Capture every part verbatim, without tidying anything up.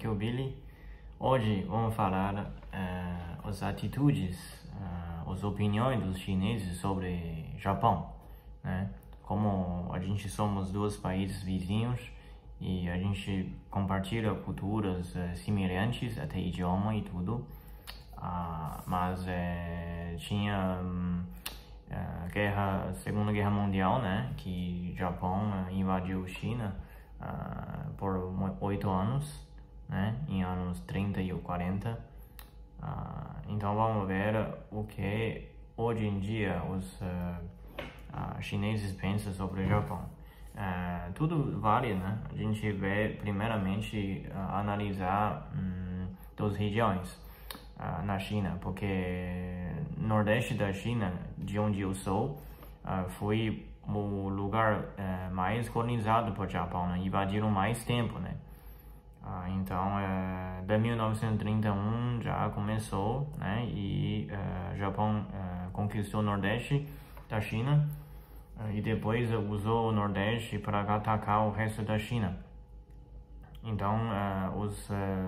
aqui é o Billy. Hoje vamos falar uh, as atitudes, uh, as opiniões dos chineses sobre Japão, né? Como a gente somos dois países vizinhos e a gente compartilha culturas uh, semelhantes, até idioma e tudo, uh, mas uh, tinha um, uh, guerra, Segunda Guerra Mundial, né? Que Japão uh, invadiu China uh, por oito anos. Né, em anos trinta e quarenta. Uh, então vamos ver o que hoje em dia os uh, uh, chineses pensam sobre o Japão. Uh, tudo vale, né? A gente vai primeiramente uh, analisar um, duas regiões uh, na China, porque nordeste da China, de onde eu sou, uh, foi o lugar uh, mais colonizado por Japão, né? Invadiram mais tempo, né? Ah, então, é, de mil novecentos e trinta e um já começou, né, e o Japão é, conquistou o Nordeste da China é, e depois usou o Nordeste para atacar o resto da China. Então, é, os é,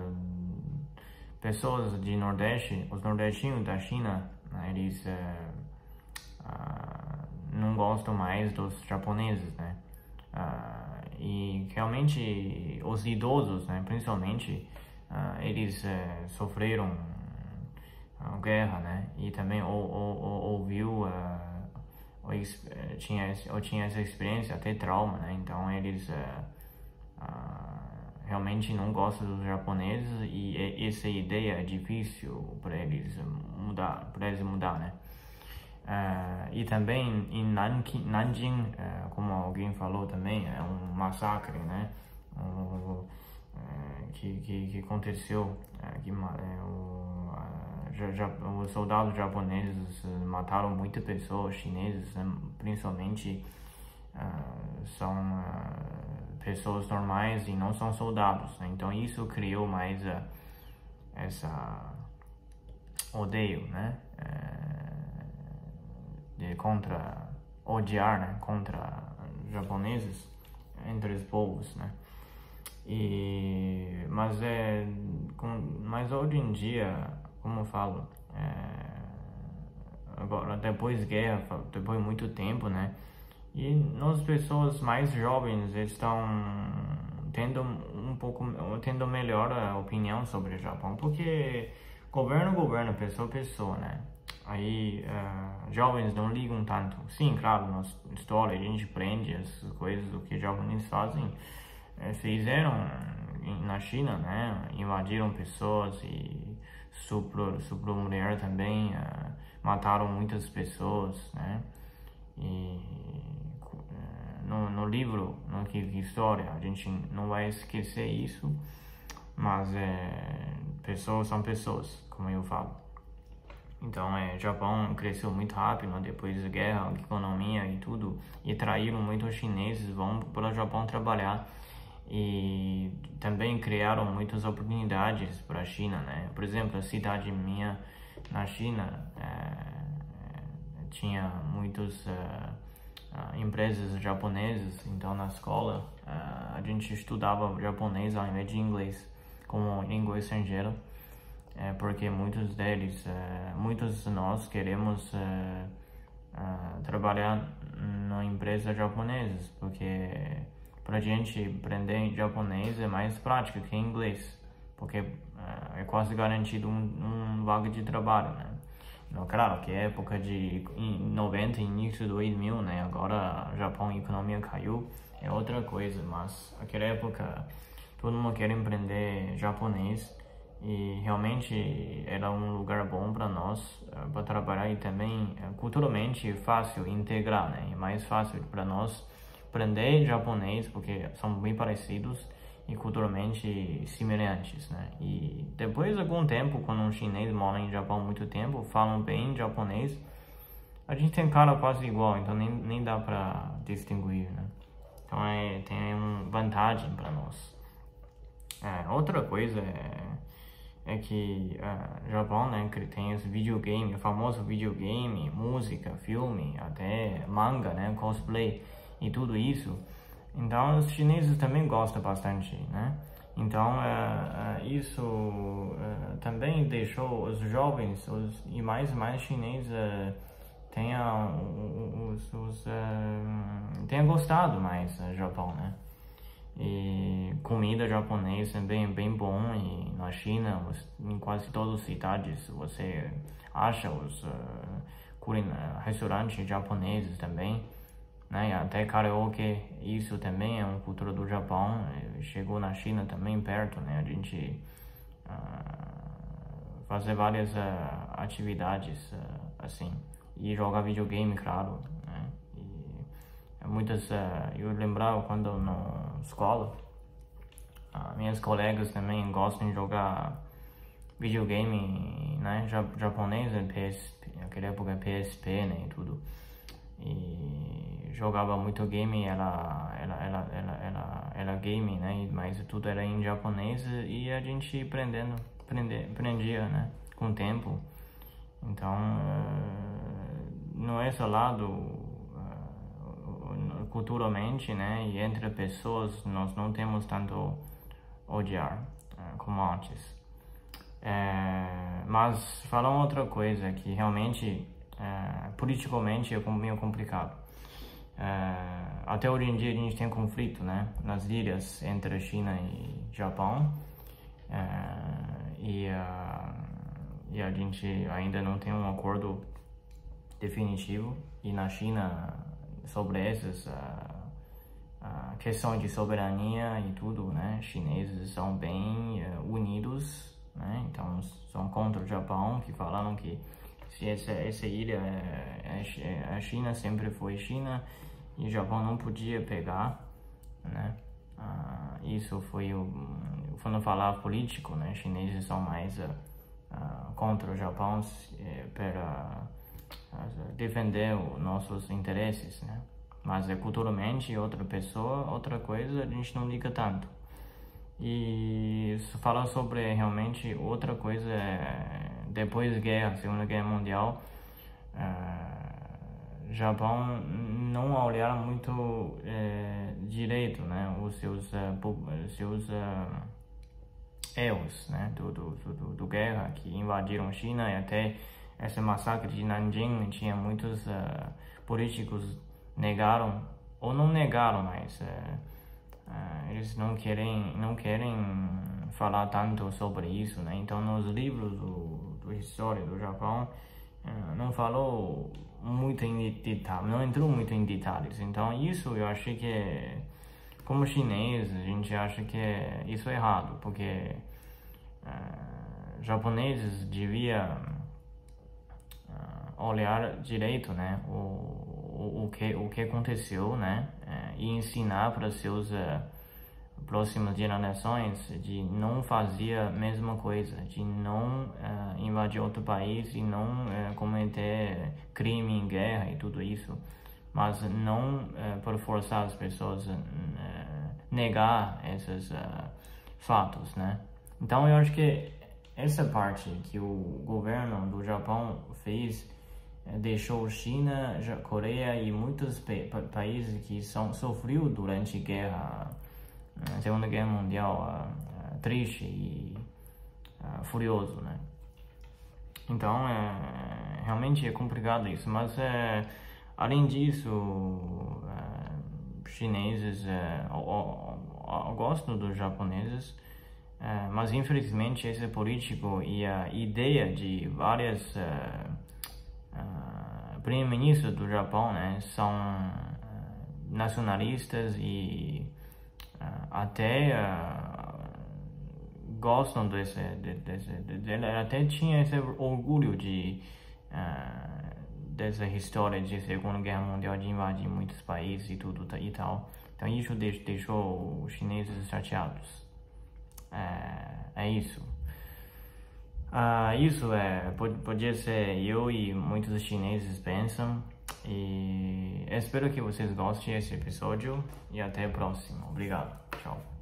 pessoas de Nordeste, os nordestinos da China, né, eles é, ah, não gostam mais dos japoneses, né? Ah, e realmente os idosos, né, principalmente, uh, eles uh, sofreram uh, guerra, né, e também ou, ou, ou, ouviu, uh, ou, uh, tinha, ou tinha essa experiência, até trauma, né, então eles uh, uh, realmente não gostam dos japoneses e essa ideia é difícil para eles mudar, para eles mudar, né. Uh, e também em Nanjing, Nanjing uh, como alguém falou também, é um massacre, né, uh, uh, que, que, que aconteceu, uh, que, uh, o, uh, ja, os soldados japoneses mataram muitas pessoas chinesas, né, principalmente uh, são uh, pessoas normais e não são soldados, né? Então isso criou mais uh, essa odeio, né, uh, de contra odiar, né, contra japoneses entre os povos, né, e mas é com, mas hoje em dia, como eu falo, é, agora depois guerra, depois de muito tempo, né, e nós pessoas mais jovens estão tendo um pouco tendo melhor a opinião sobre o Japão, porque governo governo, pessoa pessoa, né. Aí, uh, jovens não ligam tanto. Sim, claro, na história a gente aprende as coisas o que os japoneses fazem, eh, fizeram na China, né? Invadiram pessoas e supro, supro mulher também, uh, mataram muitas pessoas, né? E uh, no, no livro, no que história, a gente não vai esquecer isso, mas uh, pessoas são pessoas, como eu falo. Então, é, o Japão cresceu muito rápido, né, depois da guerra, economia e tudo, e atraíram muitos chineses, vão para o Japão trabalhar e também criaram muitas oportunidades para a China, né? Por exemplo, a cidade minha na China é, tinha muitas uh, uh, empresas japonesas, então na escola uh, a gente estudava japonês ao invés de inglês como língua estrangeira. É porque muitos deles, uh, muitos de nós queremos uh, uh, trabalhar na empresa japonesa, porque para a gente aprender japonês é mais prático que inglês, porque uh, é quase garantido um, um vaga de trabalho, né? Não, claro que é época de noventa, início de dois mil, né? Agora o Japão, a economia caiu, é outra coisa, mas naquela época todo mundo quer aprender japonês. E realmente era um lugar bom para nós, uh, para trabalhar e também uh, culturalmente fácil integrar, né? É mais fácil para nós aprender japonês porque são bem parecidos e culturalmente semelhantes, né? E depois de algum tempo, quando um chinês mora em Japão há muito tempo, falam bem japonês, a gente tem cara quase igual, então nem, nem dá para distinguir, né? Então é, tem uma vantagem para nós. É, outra coisa é é que o uh, Japão, né, tem esse videogame, o famoso videogame, música, filme, até manga, né, cosplay e tudo isso. Então os chineses também gostam bastante, né, Então, é, é, isso é, também deixou os jovens os, e mais e mais chineses é, tenham, os, os, é, tenham gostado mais do Japão, né? E comida japonesa é bem, bem bom, e na China, em quase todas as cidades, você acha os uh, restaurantes japoneses também, né? E até karaoke, isso também é uma cultura do Japão, chegou na China também perto, né? A gente uh, fazer várias uh, atividades uh, assim, e jogar videogame, claro, né? E muitas, uh, eu lembrava quando na escola, uh, minhas colegas também gostam de jogar videogame, né? Japonês, P S P, naquela época P S P, né? E tudo. E jogava muito game, ela, ela, ela, ela, ela, ela game, né? Mas tudo era em japonês e a gente aprendendo, aprender, aprendia, né? Com o tempo. Então, uh, no esse lado, uh, culturalmente, né? E entre pessoas, nós não temos tanto odiar uh, como antes. É, mas falando outra coisa que realmente é, politicamente é meio complicado. É, até hoje em dia a gente tem conflito, né, nas ilhas entre China e Japão, é, e, a, e a gente ainda não tem um acordo definitivo. E na China, sobre essas a, a questão de soberania e tudo, né, chineses são bem uh, unidos, né? Então são contra o Japão, que falaram que se essa, essa ilha é, é, a China sempre foi China e o Japão não podia pegar, né? Ah, isso foi o quando falar político, né? Chineses são mais uh, uh, contra o Japão uh, para uh, defender os nossos interesses, né? Mas é culturalmente outra pessoa, outra coisa, a gente não liga tanto. E falar sobre realmente outra coisa, é, depois da guerra, Segunda Guerra Mundial, uh, Japão não olharam muito é, direito, né, os seus, uh, seus uh, erros, né, do, do, do, do guerra que invadiram a China, e até esse massacre de Nanjing tinha muitos uh, políticos negaram, ou não negaram, mas uh, Uh, eles não querem não querem falar tanto sobre isso, né? Então nos livros do, do história do Japão uh, não falou muito em detalhes, não entrou muito em detalhes. Então isso eu achei que, como chinês, a gente acha que isso é errado, porque uh, japoneses deviam uh, olhar direito, né? O, o, o que o que aconteceu, né? Uh, e ensinar para seus uh, próximas gerações de não fazer a mesma coisa, de não uh, invadir outro país e não uh, cometer crime em guerra e tudo isso, mas não uh, por forçar as pessoas a uh, negar esses uh, fatos, né? Então eu acho que essa parte que o governo do Japão fez deixou China, Coreia e muitos pa países que são sofreu durante a guerra, a Segunda Guerra Mundial, uh, triste e uh, furioso, né? Então, é, realmente é complicado isso, mas é, além disso, uh, chineses uh, gostam dos japoneses, uh, mas infelizmente esse político e a ideia de várias uh, Uh, primeiro-ministros do Japão, né, são uh, nacionalistas e uh, até uh, gostam desse, de, desse de, de, ele até tinha esse orgulho de uh, dessa história de Segunda Guerra Mundial, de invadir muitos países e tudo e tal. Então isso deixou os chineses chateados. Uh, é isso. Uh, isso é, pode, podia ser eu e muitos chineses pensam, e espero que vocês gostem desse episódio e até a próxima. Obrigado, tchau.